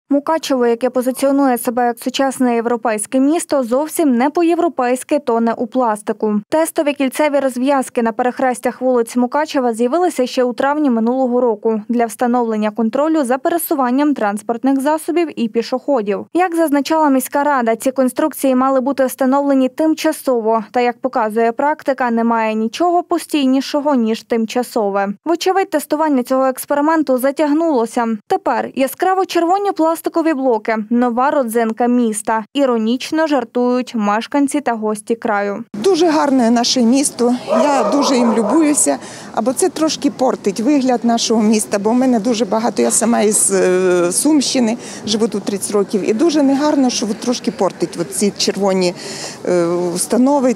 Мукачево, яке позиціонує себе як сучасне європейське місто, зовсім не по-європейськи тоне у пластику. Тестові кільцеві розв'язки на перехрестях вулиць Мукачева з'явилися ще у травні минулого року для встановлення контролю за пересуванням транспортних засобів і пішоходів. Як зазначала міська рада, ці конструкції мали бути встановлені тимчасово. Та, як показує практика, немає нічого постійнішого, ніж тимчасове. Вочевидь, тестування цього експерименту затягнулося. Тепер яскраво-червоні пластикові блоки – нова родзинка міста. Іронічно жартують мешканці та гості краю. Дуже гарне наше місто, я дуже їм любуюся, або це трошки портить вигляд нашого міста, бо в мене дуже багато, я сама із Сумщини, живу тут 30 років, і дуже негарно, що трошки портить ці червоні установи,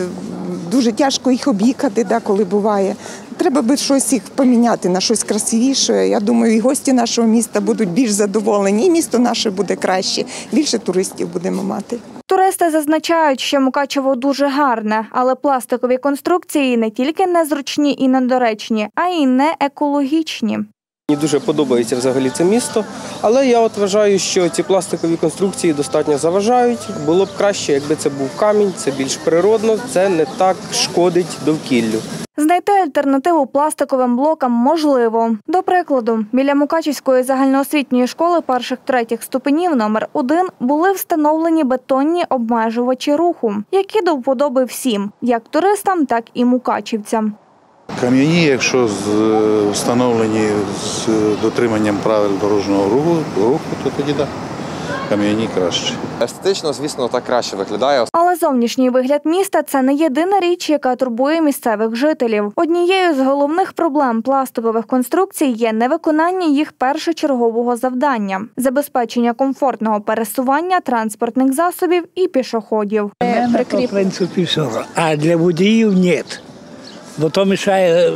дуже тяжко їх об'їхати, коли буває. Треба би щось їх поміняти на щось красивіше. Я думаю, і гості нашого міста будуть більш задоволені, і місто наше буде краще, більше туристів будемо мати. Туристи зазначають, що Мукачево дуже гарне, але пластикові конструкції не тільки незручні і недоречні, а й не екологічні. Мені дуже подобається взагалі це місто, але я вважаю, що ці пластикові конструкції достатньо заважають. Було б краще, якби це був камінь, це більш природно, це не так шкодить довкіллю. Знайти альтернативу пластиковим блокам можливо. До прикладу, біля Мукачівської загальноосвітньої школи перших-третіх ступенів номер 1 були встановлені бетонні обмежувачі руху, які до вподоби всім – як туристам, так і мукачівцям. Кам'яні, якщо встановлені з дотриманням правил дорожнього руху, то тоді так, кам'яні краще. Естетично, звісно, так краще виглядає. Але зовнішній вигляд міста – це не єдина річ, яка турбує місцевих жителів. Однією з головних проблем пластикових конструкцій є невиконання їх першочергового завдання – забезпечення комфортного пересування транспортних засобів і пішоходів. В принципі, все. А для водіїв – ні. Бо то мішає,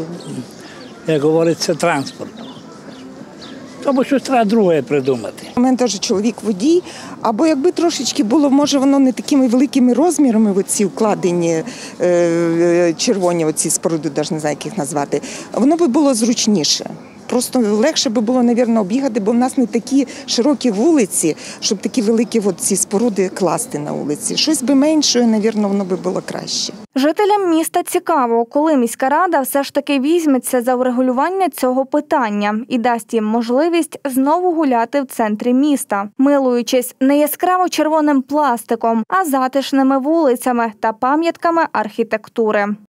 як говориться, транспорту. Тому щось треба друге придумати. У мене теж чоловік водій, або якби трошечки було, може воно не такими великими розмірами, оці вкладені червоні оці споруди, навіть не знаю, як їх назвати, воно би було зручніше. Просто легше би було, мабуть, об'їхати, бо в нас не такі широкі вулиці, щоб такі великі ці споруди класти на вулиці. Щось би менше, мабуть, воно би було краще. Жителям міста цікаво, коли міська рада все ж таки візьметься за врегулювання цього питання і дасть їм можливість знову гуляти в центрі міста, милуючись не яскраво червоним пластиком, а затишними вулицями та пам'ятками архітектури.